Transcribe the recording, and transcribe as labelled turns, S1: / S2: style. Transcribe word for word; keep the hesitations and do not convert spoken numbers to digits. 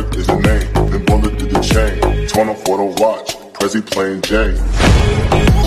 S1: Turk is the name. Then bullet through the chain. Torn up for the watch. Prezi playing Jane.